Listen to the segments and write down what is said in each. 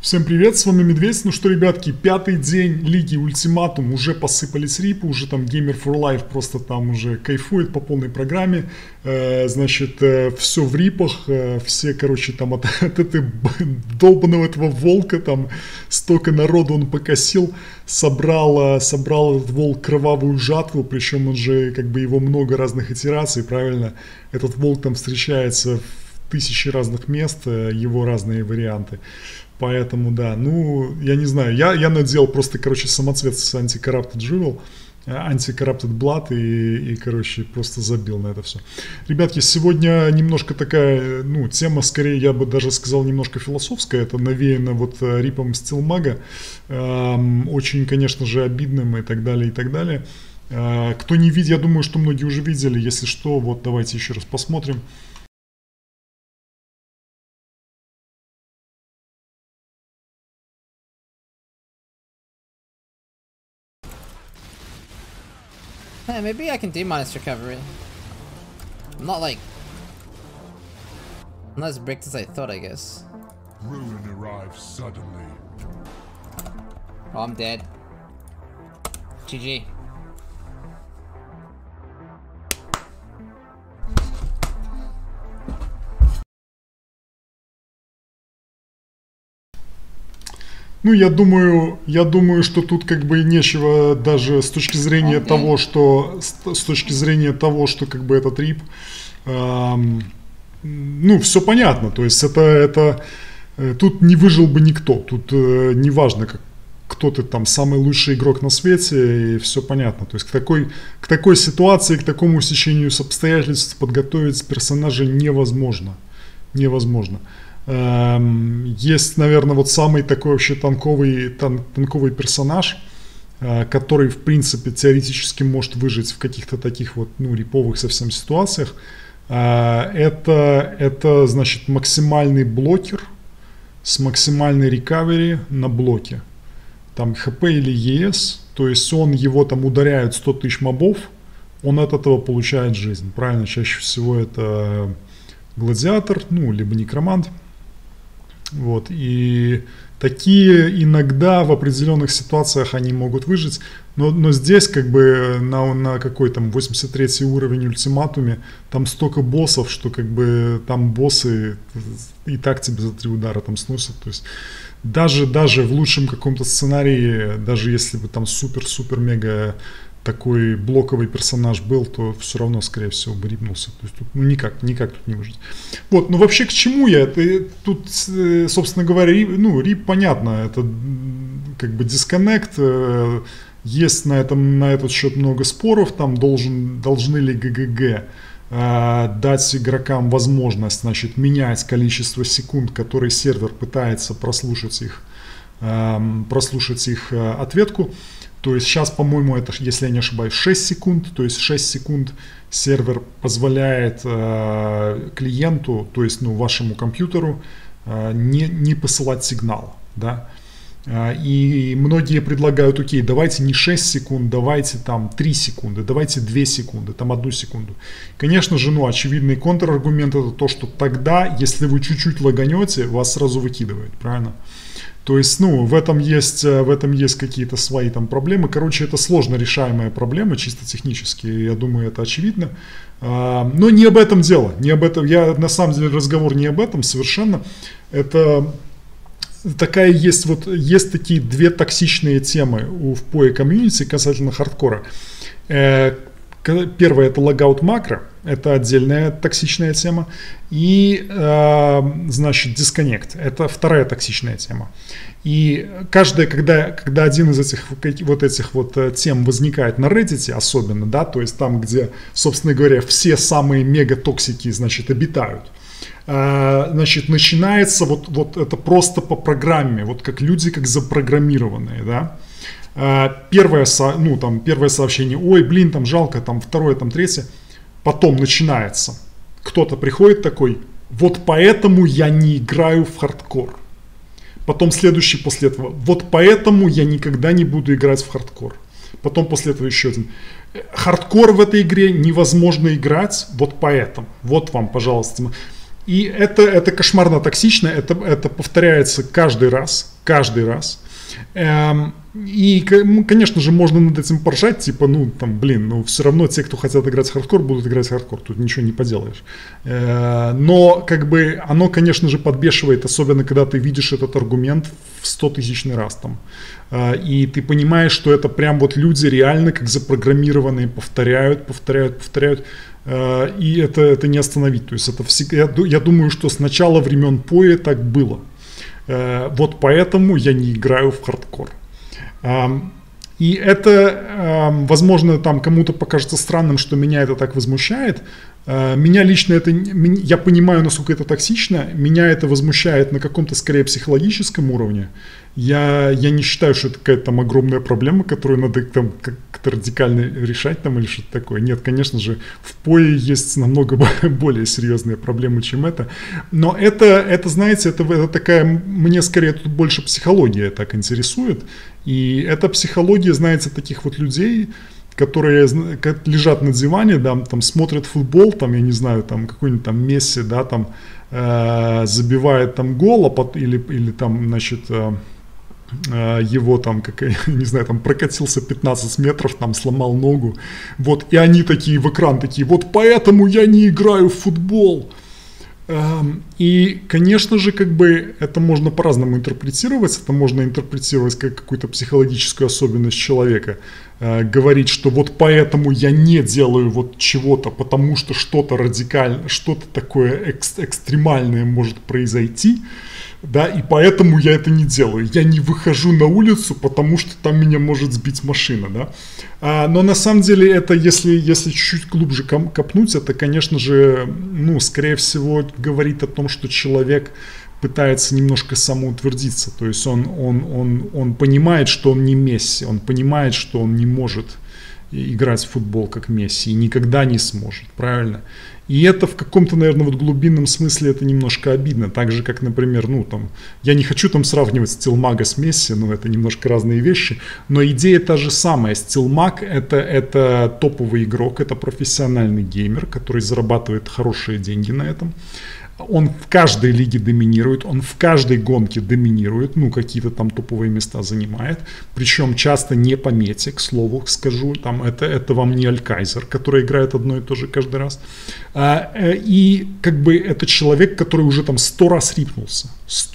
Всем привет, с вами Медведь. Ну что, ребятки, пятый день Лиги Ультиматум, уже посыпались рипы, уже там Gamer for Life просто там уже кайфует по полной программе. Значит, все в рипах, все, короче, там от этой долбаного этого волка, там столько народу он покосил, собрал этот волк кровавую жатву, причем он же, как бы, его много разных итераций, правильно? Этот волк там встречается в тысячи разных мест, его разные варианты. Поэтому, да, ну, я не знаю, я надел просто, короче, самоцвет с Anti-Corrupted Jewel, Anti-Corrupted Blood и, короче, просто забил на это все. Ребятки, сегодня немножко такая, ну, тема, скорее, я бы даже сказал, немножко философская, это навеяно вот рипом Стилмага, очень, конечно же, обидным и так далее, и так далее. Кто не видел, я думаю, что многие уже видели, если что, вот давайте еще раз посмотрим. Hey, maybe I can D-minus recovery. I'm not as bricked as I thought, I guess. Ruin arrives suddenly. Oh, I'm dead. GG. Ну, я думаю, что тут как бы нечего даже с точки зрения того, что как бы этот рип, ну, все понятно, то есть это тут не выжил бы никто, тут не важно, кто ты там самый лучший игрок на свете, и все понятно, то есть к такой ситуации, к такому стечению обстоятельств подготовить персонажа невозможно. Есть, наверное, вот самый такой вообще танковый персонаж, который, в принципе, теоретически может выжить в каких-то таких вот, ну, риповых совсем ситуациях. Это, значит, максимальный блокер с максимальной рекавери на блоке. Там ХП или ЕС, то есть его там ударяют 100 тысяч мобов, он от этого получает жизнь. Правильно, чаще всего это гладиатор, ну, либо некромант. Вот, и такие иногда в определенных ситуациях они могут выжить, но здесь как бы на какой там 83 уровень ультиматуме, там столько боссов, что как бы там боссы и так тебе за 3 удара там сносят, то есть даже в лучшем каком-то сценарии, даже если бы там супер-мега такой блоковый персонаж был, то все равно, скорее всего, бы рипнулся. То есть тут ну, никак тут не выжить. Вот, но вообще к чему я? Тут, собственно говоря, рип понятно, это как бы дисконнект. Есть на этот счет много споров, там должны ли ГГГ дать игрокам возможность, значит, менять количество секунд, которые сервер пытается прослушать их ответку. То есть сейчас, по-моему, это, если я не ошибаюсь, 6 секунд. То есть 6 секунд сервер позволяет клиенту, то есть вашему компьютеру, не посылать сигнал. Да? И многие предлагают, окей, давайте не 6 секунд, давайте там 3 секунды, давайте 2 секунды, там 1 секунду. Конечно же, очевидный контраргумент это то, что тогда, если вы чуть-чуть лаганете, вас сразу выкидывает, правильно? То есть, в этом есть какие-то свои там проблемы. Короче, это сложно решаемая проблема, чисто технически, я думаю, это очевидно. Но не об этом дело, на самом деле разговор не об этом совершенно. Это есть такие две токсичные темы в PoE комьюнити касательно хардкора. Первое это логаут макро, это отдельная токсичная тема, и, значит, дисконнект, это вторая токсичная тема. И когда один из этих тем возникает на Reddit особенно, да, то есть там, где, собственно говоря, все самые мега-токсики, значит, обитают, значит, начинается вот это просто по программе, вот как люди, как запрограммированные, да. Первое сообщение, ой, блин, там жалко, там второе, там третье, потом начинается, кто-то приходит такой, вот поэтому я не играю в хардкор, потом следующий после этого, вот поэтому я никогда не буду играть в хардкор, потом после этого еще один, хардкор в этой игре невозможно играть, вот поэтому, вот вам, пожалуйста. И это кошмарно токсично, это повторяется каждый раз. Каждый раз. И, конечно же, можно над этим поржать, типа, ну, там, блин, ну, все равно те, кто хотят играть в хардкор, будут играть в хардкор, тут ничего не поделаешь. Но, как бы, оно, конечно же, подбешивает, особенно, когда ты видишь этот аргумент в 100-тысячный раз там. И ты понимаешь, что это прям вот люди реально, как запрограммированные, повторяют. И это не остановить. То есть, это всегда, я думаю, что с начала времен Поe так было. Вот поэтому я не играю в хардкор. И это, возможно, там кому-то покажется странным, что меня это так возмущает. Меня лично это, я понимаю, насколько это токсично, меня это возмущает на каком-то, скорее, психологическом уровне. Я не считаю, что это какая-то там огромная проблема, которую надо там как-то радикально решать там или что-то такое. Нет, конечно же, в Поe есть намного более серьезные проблемы, чем это. Но это знаете, это такая, мне скорее тут больше психология так интересует. И эта психология, знаете, таких вот людей, которые лежат на диване, да, там смотрят футбол, там, я не знаю, там какой-нибудь там Месси, да, там забивает там гол, или там, значит, его там, не знаю, там прокатился 15 метров, там сломал ногу, вот, и они такие в экран, такие, вот поэтому я не играю в футбол. И, конечно же, как бы это можно по-разному интерпретировать, это можно интерпретировать как какую-то психологическую особенность человека, говорить, что вот поэтому я не делаю вот чего-то, потому что что-то радикальное, что-то такое экстремальное может произойти, да, и поэтому я это не делаю. Я не выхожу на улицу, потому что там меня может сбить машина, да. Но на самом деле это, если чуть-чуть глубже копнуть, это, конечно же, ну, скорее всего, говорит о том, что человек пытается немножко самоутвердиться. То есть он понимает, что он не Месси, он понимает, что он не может играть в футбол как Месси и никогда не сможет, правильно? И это в каком-то, наверное, вот глубинном смысле это немножко обидно. Так же, как, например, ну там, я не хочу там сравнивать Стилмага с Месси, но это немножко разные вещи. Но идея та же самая. Стилмаг это топовый игрок, это профессиональный геймер, который зарабатывает хорошие деньги на этом. Он в каждой лиге доминирует, он в каждой гонке доминирует, ну, какие-то там топовые места занимает, причем часто не по мете, к слову скажу, там это вам не Алькайзер, который играет одно и то же каждый раз, и как бы это человек, который уже там 100 раз рипнулся,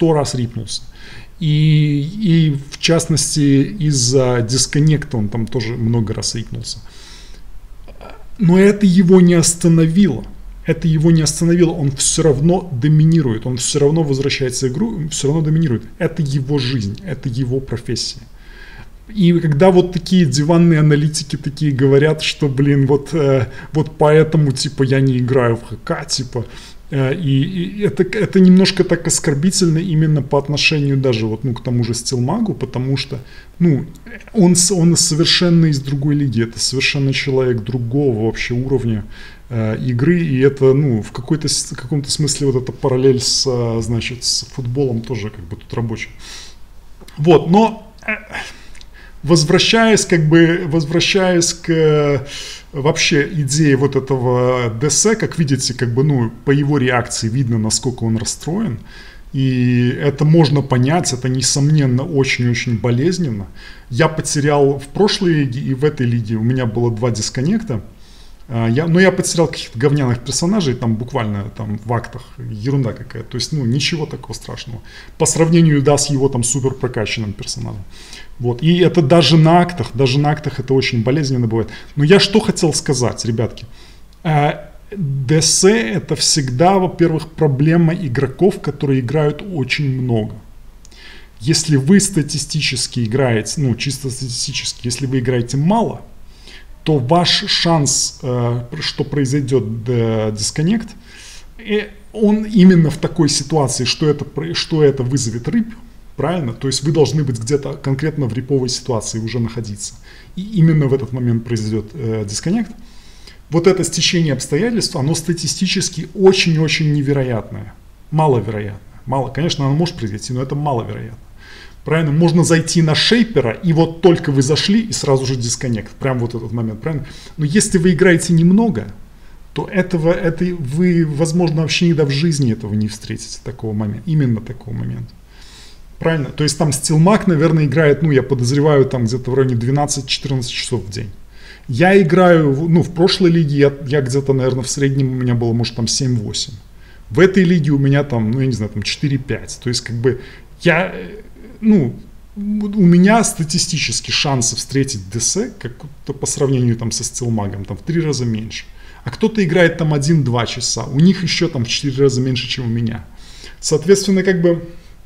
и в частности из-за дисконнекта он там тоже много раз рипнулся, но это его не остановило. Он все равно доминирует, он все равно возвращается в игру, все равно доминирует. Это его жизнь, это его профессия. И когда вот такие диванные аналитики такие говорят, что, блин, вот поэтому, типа, я не играю в ХК, типа, и это немножко так оскорбительно именно по отношению даже вот, ну, к тому же Стилмагу, потому что, ну, он совершенно из другой лиги, это совершенно человек другого вообще уровня игры, и это, ну, в каком-то смысле вот эта параллель значит, с футболом тоже как бы тут рабочая. Вот, но возвращаясь к вообще идее вот этого ДС, как видите, как бы, ну, по его реакции видно, насколько он расстроен, и это можно понять, это, несомненно, очень-очень болезненно. Я потерял в прошлой лиге и в этой лиге, у меня было 2 дисконнекта. Я потерял каких-то говняных персонажей, там буквально там в актах, ерунда какая-то, то есть, ну, ничего такого страшного, по сравнению, да, с его там супер прокачанным персонажем, вот, и это даже на актах это очень болезненно бывает. Но я что хотел сказать, ребятки, ДС это всегда, во-первых, проблема игроков, которые играют очень много. Если вы статистически играете, ну, чисто статистически, если вы играете мало, то ваш шанс, что произойдет дисконнект, он именно в такой ситуации, что это вызовет рыбь, правильно? То есть вы должны быть где-то конкретно в риповой ситуации уже находиться. И именно в этот момент произойдет дисконнект. Вот это стечение обстоятельств, оно статистически очень-очень невероятное. Маловероятное. Конечно, оно может произойти, но это маловероятно. Правильно? Можно зайти на шейпера, и вот только вы зашли, и сразу же дисконнект. Прям вот этот момент, правильно? Но если вы играете немного, то вы, возможно, вообще никогда в жизни этого не встретите, такого момента, именно такого момента. Правильно? То есть там Стилмак, наверное, играет, ну, я подозреваю, там где-то в районе 12-14 часов в день. Я играю, ну, в прошлой лиге я где-то, наверное, в среднем у меня было, может, там 7-8. В этой лиге у меня там, ну, я не знаю, там 4-5. То есть, как бы, я, ну, у меня статистически шансы встретить ДС, как-то по сравнению там со Стилмагом, там в 3 раза меньше. А кто-то играет там 1-2 часа, у них еще там в 4 раза меньше, чем у меня. Соответственно, как бы,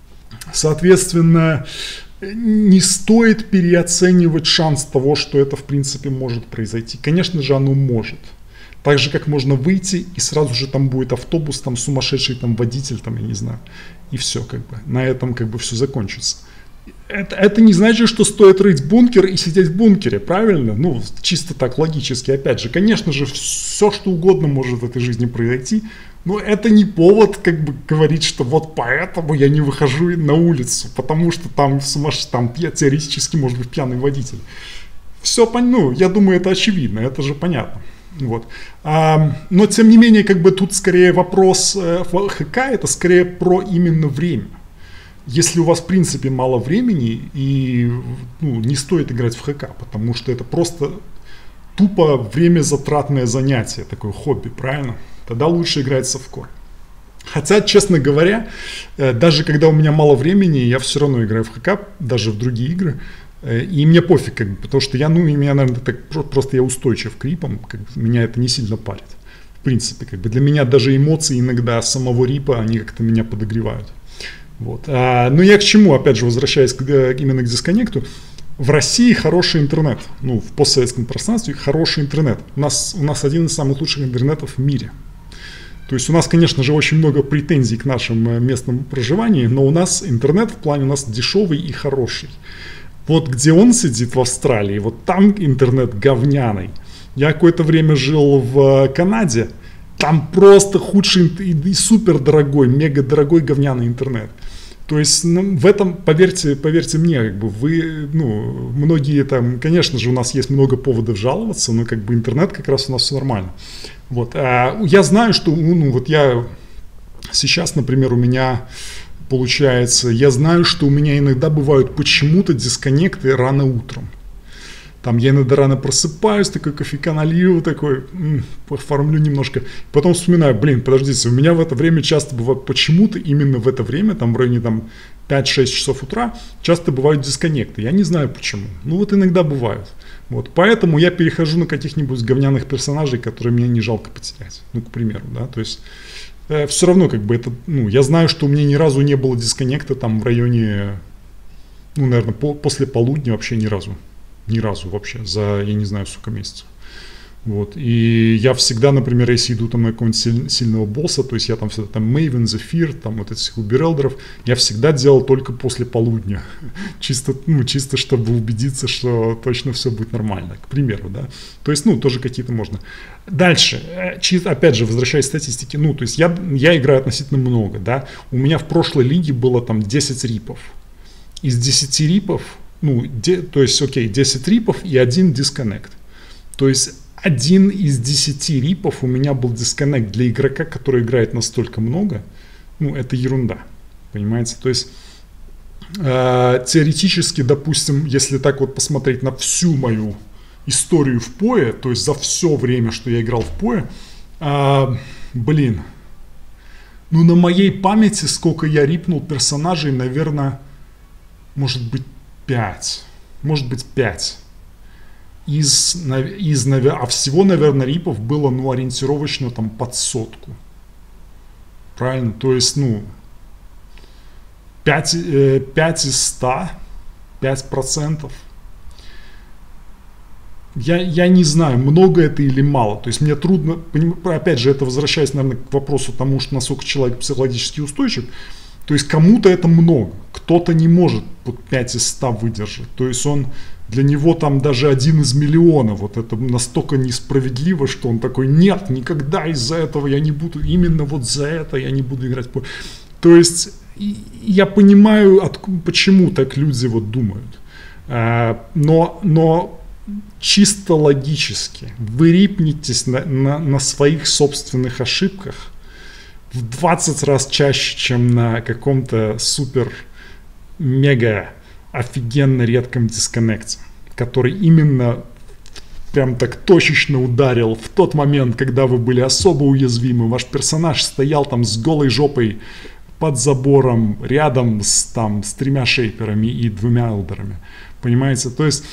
не стоит переоценивать шанс того, что это в принципе может произойти. Конечно же, оно может. Так же, как можно выйти, и сразу же там будет автобус, там сумасшедший там водитель, там, я не знаю, и все, как бы, на этом как бы все закончится. Это не значит, что стоит рыть бункер и сидеть в бункере, правильно? Ну, чисто так логически, опять же, конечно же, все что угодно может в этой жизни произойти, но это не повод, как бы, говорить, что вот поэтому я не выхожу на улицу, потому что там теоретически может быть пьяный водитель. Все, ну, я думаю, это очевидно, это же понятно. Вот. Но, тем не менее, как бы тут скорее вопрос ХК, это скорее про именно время. Если у вас, в принципе, мало времени, и ну, не стоит играть в ХК, потому что это просто тупо времязатратное занятие, такое хобби, правильно? Тогда лучше играть софткор. Хотя, честно говоря, даже когда у меня мало времени, я все равно играю в ХК, даже в другие игры, и мне пофиг, как бы, потому что меня, наверное, так, просто я устойчив к рипам, как бы, меня это не сильно парит. В принципе, как бы, для меня даже эмоции иногда самого рипа, они как-то меня подогревают. Вот. Но я к чему, опять же, возвращаясь именно к дисконнекту, в России хороший интернет, ну, в постсоветском пространстве хороший интернет. У нас один из самых лучших интернетов в мире. То есть у нас, конечно же, очень много претензий к нашему местному проживанию, но у нас интернет в плане у нас дешевый и хороший. Вот где он сидит в Австралии, вот там интернет говняный. Я какое-то время жил в Канаде, там просто худший и супер дорогой, мега дорогой говняный интернет. То есть в этом, поверьте мне, как бы вы, ну, многие там, конечно же, у нас есть много поводов жаловаться, но как бы интернет как раз у нас все нормально. Вот. Я знаю, что, ну, вот я сейчас, например, у меня получается, я знаю, что у меня иногда бывают почему-то дисконнекты рано утром. Там я иногда рано просыпаюсь, такой кофейка налью, такой, пофармлю немножко. Потом вспоминаю, подождите, у меня в это время часто бывает, почему-то именно в это время, там в районе там 5-6 часов утра, часто бывают дисконнекты. Я не знаю почему. Ну вот иногда бывают. Вот, поэтому я перехожу на каких-нибудь говняных персонажей, которые мне не жалко потерять. Ну, к примеру, да, то есть все равно как бы это, ну, я знаю, что у меня ни разу не было дисконнекта там в районе, ну, наверное, после полудня вообще ни разу. Ни разу вообще, за, я не знаю, сколько месяцев. Вот. И я всегда, например, если иду там на какого-нибудь сильного босса, то есть я там всегда там Maven, Zephyr, там вот этих уберелдеров, я всегда делал только после полудня. Чисто, чтобы убедиться, что точно все будет нормально, к примеру, да. То есть, ну, тоже какие-то можно. Дальше, опять же, возвращаясь к статистике, ну, то есть я играю относительно много, да. У меня в прошлой лиге было там 10 рипов. Из 10 рипов, ну, то есть, окей, 10 рипов и 1 дисконнект. То есть 1 из 10 рипов у меня был дисконнект для игрока, который играет настолько много. Ну, это ерунда, понимаете? То есть теоретически, допустим, если так вот посмотреть на всю мою историю в PoE, то есть за все время, что я играл в PoE, ну, на моей памяти, сколько я рипнул персонажей, наверное, может быть 5. Может быть 5. А всего, наверное, рипов было, ну, ориентировочно там под 100. Правильно? То есть, ну, 5 из 100, 5%. Я не знаю, много это или мало. То есть мне трудно, опять же, это возвращаясь, наверное, к вопросу тому, что насколько человек психологически устойчив. То есть кому-то это много, кто-то не может 5 из 100 выдержать. То есть для него там даже 1 из миллиона, вот это настолько несправедливо, что он такой, нет, никогда из-за этого я не буду, именно вот за это я не буду играть. То есть я понимаю, почему так люди вот думают, но чисто логически вы рипнетесь на своих собственных ошибках в 20 раз чаще, чем на каком-то супер мега офигенно редком дисконнекте, который именно прям так точечно ударил в тот момент, когда вы были особо уязвимы. Ваш персонаж стоял там с голой жопой под забором, рядом с 3 шейперами и 2 элдерами. Понимаете? То есть,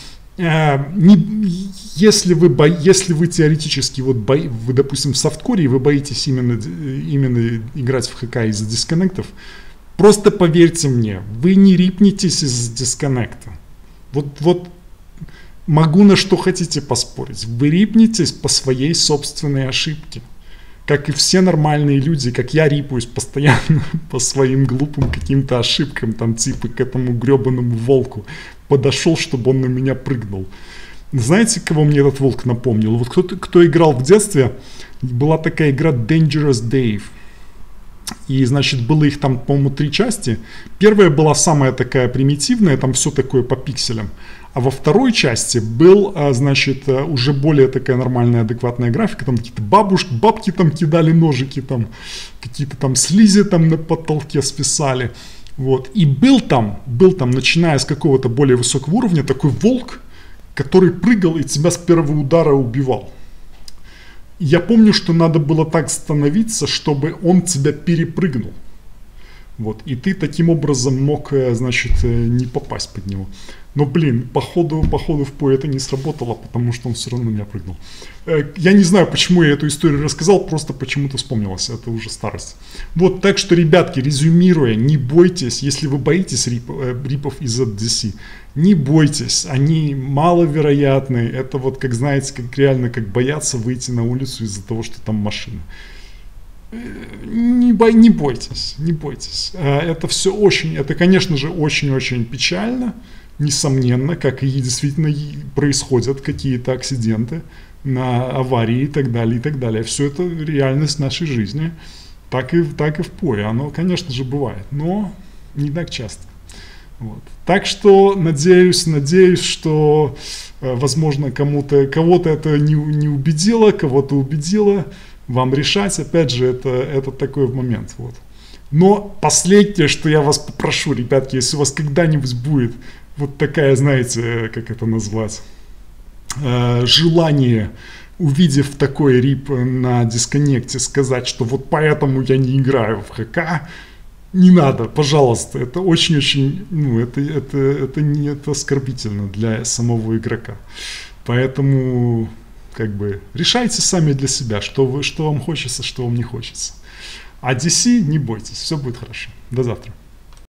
если вы теоретически, вы, допустим, в софткоре, и вы боитесь именно играть в ХК из-за дисконнектов, просто поверьте мне, вы не рипнетесь из-за дисконнекта. Вот могу на что хотите поспорить. Вы рипнетесь по своей собственной ошибке. Как и все нормальные люди, как я рипаюсь постоянно по своим глупым каким-то ошибкам, там типа к этому гребаному волку подошел, чтобы он на меня прыгнул. Знаете, кого мне этот волк напомнил? Вот кто играл в детстве, была такая игра Dangerous Dave. И, значит, было их там, по-моему, 3 части. Первая была самая такая примитивная, там все такое по пикселям. А во второй части был, значит, уже более такая нормальная, адекватная графика. Там какие-то бабки там кидали ножики, там какие-то там слизи там на потолке списали. Вот. И был там, начиная с какого-то более высокого уровня, такой волк, который прыгал и тебя с первого удара убивал. Я помню, что надо было так становиться, чтобы он тебя перепрыгнул. Вот. И ты таким образом мог, значит, не попасть под него. Но, блин, походу в PoE это не сработало, потому что он все равно меня прыгнул. Я не знаю, почему я эту историю рассказал, просто почему-то вспомнилось, это уже старость. Вот, так что, ребятки, резюмируя, не бойтесь, если вы боитесь рипов из DC, не бойтесь, они маловероятны. Это вот, как знаете, как реально, как бояться выйти на улицу из-за того, что там машина. Не бойтесь, не бойтесь. Это все очень, это, конечно же, очень-очень печально. Несомненно, как и действительно происходят какие-то акциденты, на аварии и так далее, и так далее. Все это реальность нашей жизни, так и в PoE. Оно, конечно же, бывает, но не так часто. Вот. Так что надеюсь, что, возможно, кого-то это не убедило, кого-то убедило. Вам решать, опять же, это такой момент. Вот. Но последнее, что я вас попрошу, ребятки, если у вас когда-нибудь будет вот такая, знаете, как это назвать, желание, увидев такой рип на дисконнекте, сказать, что вот поэтому я не играю в ХК, не надо, пожалуйста, это очень-очень, это оскорбительно для самого игрока. Поэтому, как бы, решайте сами для себя, что вам хочется, что вам не хочется. А DC не бойтесь, все будет хорошо. До завтра.